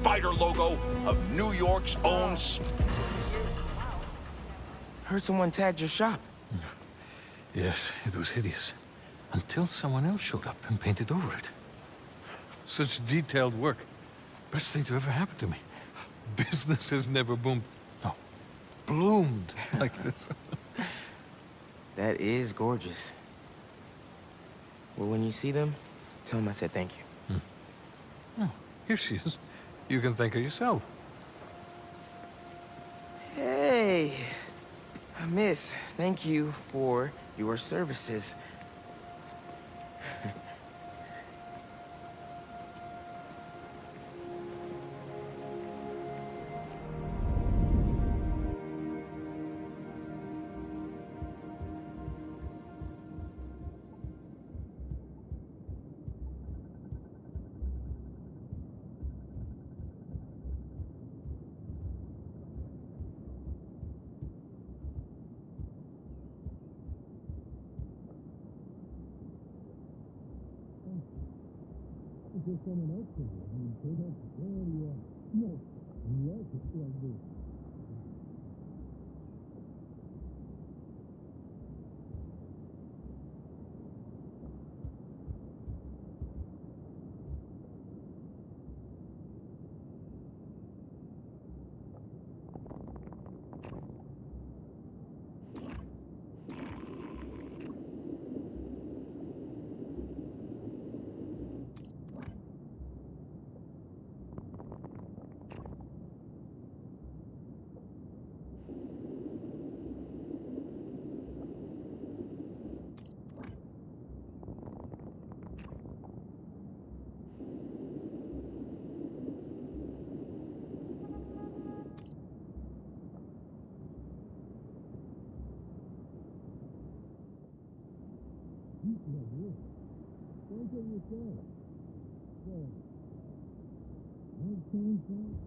spider logo of New York's own... Heard someone tagged your shop. Yes, it was hideous. Until someone else showed up and painted over it. Such detailed work. Best thing to ever happen to me. Business has never boomed... No, bloomed like this. That is gorgeous. Well, when you see them, tell them I said thank you. Oh, here she is. You can thank her yourself. Hey, miss, thank you for your services. There's someone else here. I mean, they don't care you are. No, you are just like this. Don't get yourself. So, I came from...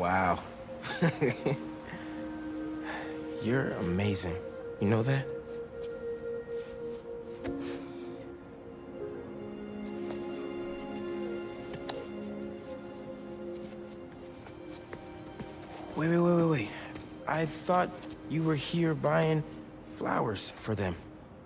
Wow. You're amazing. You know that? Wait. I thought you were here buying flowers for them.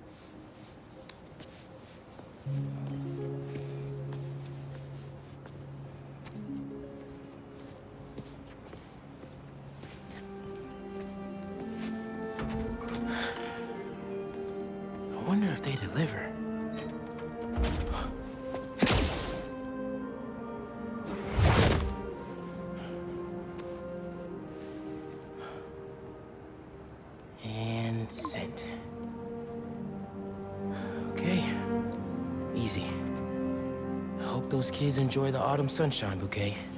I wonder if they deliver. And sent. Okay. Easy. I hope those kids enjoy the autumn sunshine bouquet.